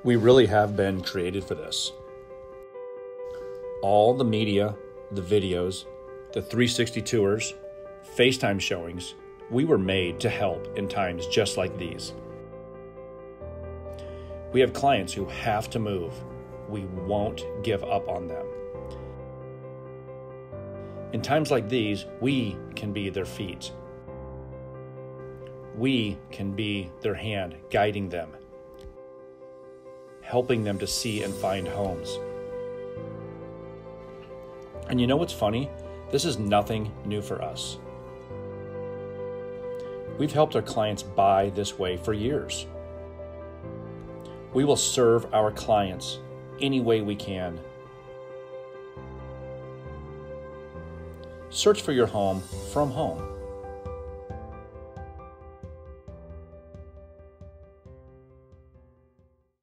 We really have been created for this. All the media, the videos, the 360 tours, FaceTime showings, we were made to help in times just like these. We have clients who have to move. We won't give up on them. In times like these, we can be their feet. We can be their hand, guiding them, helping them to see and find homes. And you know what's funny? This is nothing new for us. We've helped our clients buy this way for years. We will serve our clients any way we can. Search for your home from home.